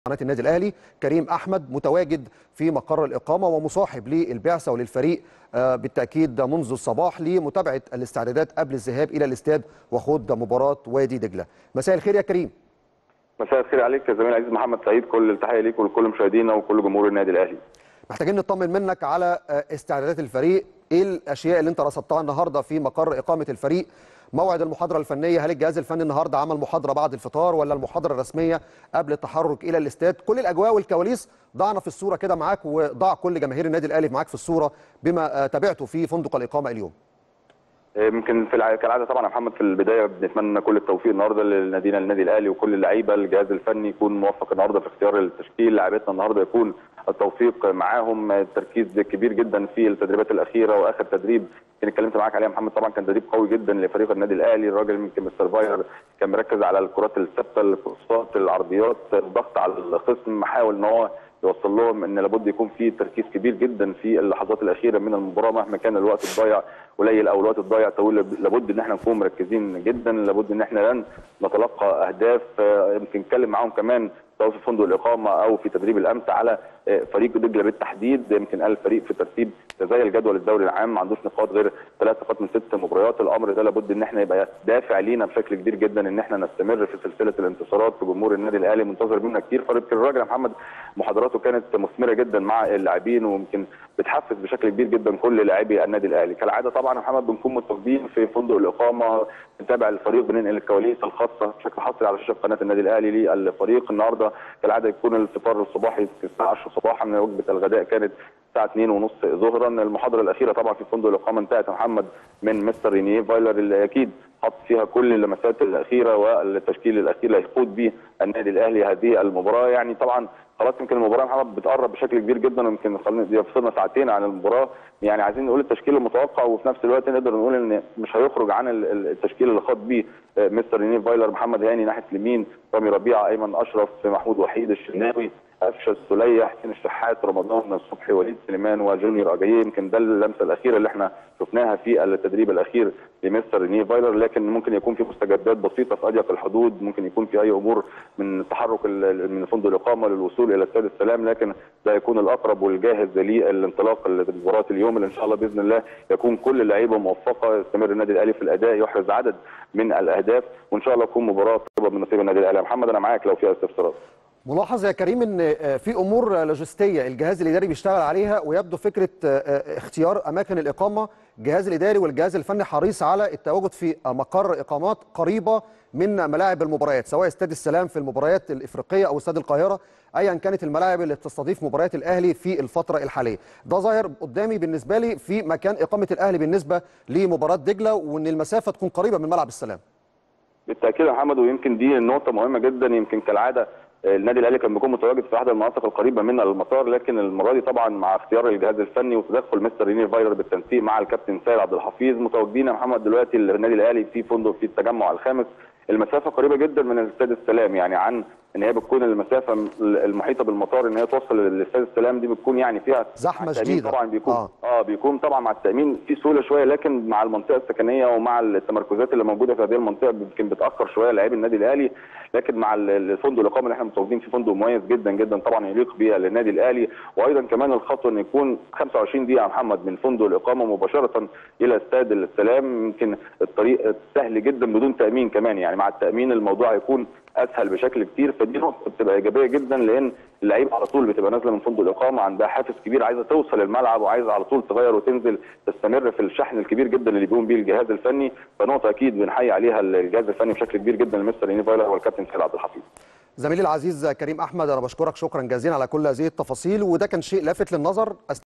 قناة النادي الأهلي كريم أحمد متواجد في مقر الإقامة ومصاحب للبعثة وللفريق بالتأكيد منذ الصباح لمتابعة الاستعدادات قبل الذهاب إلى الاستاد وخوض مباراة وادي دجلة. مساء الخير يا كريم. مساء الخير عليك يا زميلي العزيز محمد سعيد، كل التحية ليك ولكل مشاهدينا وكل جمهور النادي الأهلي. محتاجين نطمن منك على استعدادات الفريق، إيه الأشياء اللي أنت رصدتها النهاردة في مقر إقامة الفريق؟ موعد المحاضرة الفنية، هل الجهاز الفني النهاردة عمل محاضرة بعد الفطار ولا المحاضرة الرسمية قبل التحرك إلى الاستاد؟ كل الأجواء والكواليس ضعنا في الصورة كده معاك، وضع كل جماهير النادي الأهلي معاك في الصورة بما تابعته في فندق الإقامة اليوم. يمكن كالعاده طبعا يا محمد في البدايه بنتمنى كل التوفيق النهارده لنادينا النادي الاهلي وكل اللعيبه، الجهاز الفني يكون موفق النهارده في اختيار التشكيل، لاعبتنا النهارده يكون التوفيق معاهم، تركيز كبير جدا في التدريبات الاخيره، واخر تدريب اللي اتكلمت معاك عليه يا محمد طبعا كان تدريب قوي جدا لفريق النادي الاهلي. الراجل يمكن مستر فايلر كان مركز على الكرات الثابته، الكروسات، العرضيات، الضغط على الخصم، محاول ان هو يوصل لهم ان لابد يكون في تركيز كبير جدا في اللحظات الاخيره من المباراه، مهما كان الوقت الضايع قليل او الوقت الضايع طويل، لابد ان احنا نكون مركزين جدا، لابد ان احنا لن نتلقى اهداف. يمكن نتكلم معاهم كمان سواء في فندق الاقامه او في تدريب الامس على فريق دجله بالتحديد. يمكن قال الفريق في ترتيب تزايل جدول الدوري العام، ما عندوش نقاط غير 3 نقاط من 6 مباريات. الامر ده لابد ان احنا يبقى دافع لينا بشكل كبير جدا ان احنا نستمر في سلسله الانتصارات. في جمهور النادي الاهلي منتظر منا كتير. فريق الراجل يا محمد محاضراته كانت مثمره جدا مع اللاعبين، ويمكن بتحفز بشكل كبير جدا كل لاعبي النادي الاهلي. كالعاده طبعا يا محمد بنكون متواجدين في فندق الاقامه، بنتابع الفريق، بننقل الكواليس الخاصه بشكل حصري على شاشه قناه النادي الاهلي للفريق. النهارده كالعاده يكون الفطار الصباحي الساعه 10 صباحا، وجبه الغداء كانت الساعه 2:30 ظهرا. المحاضره الاخيره طبعا في فندق الاقامه انتهت يا محمد من مستر رينيه فايلر اللي اكيد حط فيها كل اللمسات الاخيره والتشكيل الاخير اللي هيقود به النادي الاهلي هذه المباراه. يعني طبعا خلاص يمكن المباراه محمد بتقرب بشكل كبير جدا، ويمكن يفصلنا ساعتين عن المباراه. يعني عايزين نقول التشكيل المتوقع، وفي نفس الوقت نقدر نقول ان مش هيخرج عن التشكيل اللي خاض بيه مستر رينيه فايلر. محمد هاني ناحيه اليمين، رامي ربيعه، ايمن اشرف، محمود وحيد، الشناوي، قفشه، السليه، حسين الشحات، رمضان صبحي، وليد سليمان، وجونيور اجاييه. يمكن ده اللمسه الاخيره اللي احنا شفناها في التدريب الاخير لمستر رينيه فايلر، لكن ممكن يكون في مستجدات بسيطه في اضيق الحدود، ممكن يكون في اي امور من التحرك من فندق الاقامه للوصول الى استاد السلام، لكن ده يكون الاقرب والجاهز للانطلاق لمباراه اليوم اللي ان شاء الله باذن الله يكون كل اللعيبه موفقه، يستمر النادي الاهلي في الاداء، يحرز عدد من الاهداف، وان شاء الله تكون مباراه تقرب من نصيب النادي الاهلي. يا محمد انا معاك لو فيها استفسارات. ملاحظ يا كريم ان في امور لوجستيه الجهاز الاداري بيشتغل عليها، ويبدو فكره اختيار اماكن الاقامه، الجهاز الاداري والجهاز الفني حريص على التواجد في مقر اقامات قريبه من ملاعب المباريات، سواء استاد السلام في المباريات الافريقيه او استاد القاهره، ايا كانت الملاعب اللي تستضيف مباريات الاهلي في الفتره الحاليه. ده ظاهر قدامي بالنسبه لي في مكان اقامه الاهلي بالنسبه لمباراه دجله، وان المسافه تكون قريبه من ملعب السلام. بالتاكيد يا محمد، ويمكن دي نقطه مهمه جدا. يمكن كالعاده النادي الاهلي كان بيكون متواجد في احد المناطق القريبه من المطار، لكن المره دي طبعا مع اختيار الجهاز الفني وتدخل مستر رينيه فايلر بالتنسيق مع الكابتن سيد عبد الحفيظ، متواجدين يا محمد دلوقتي النادي الاهلي في فندق في التجمع الخامس. المسافه قريبه جدا من استاد السلام، يعني عن ان هي بتكون المسافه المحيطه بالمطار ان هي توصل لاستاد السلام دي بتكون يعني فيها زحمه شديده. طبعا بيكون بيكون طبعا مع التامين في سهوله شويه، لكن مع المنطقه السكنيه ومع التمركزات اللي موجوده في هذه المنطقه يمكن بتاخر شويه لاعبي النادي الاهلي، لكن مع الفندق الاقامه اللي احنا متواجدين في فندق مميز جدا جدا طبعا يليق بيه النادي الاهلي. وايضا كمان الخطوه ان يكون 25 دقيقه يا محمد من فندق الاقامه مباشره الى استاد السلام، يمكن الطريق سهل جدا بدون تامين كمان، يعني مع التامين الموضوع هيكون اسهل بشكل كتير. فدي نقطه بتبقى ايجابيه جدا، لان اللعيبه على طول بتبقى نازله من فندق الاقامه عندها حافز كبير، عايزه توصل الملعب وعايزه على طول تغير وتنزل تستمر في الشحن الكبير جدا اللي بيقوم بيه الجهاز الفني. فنقطه اكيد بنحيي عليها الجهاز الفني بشكل كبير جدا لمستر رينيه فايلر والكابتن سيد عبد الحفيظ. زميلي العزيز كريم احمد، انا بشكرك شكرا جزيلا على كل هذه التفاصيل، وده كان شيء لافت للنظر.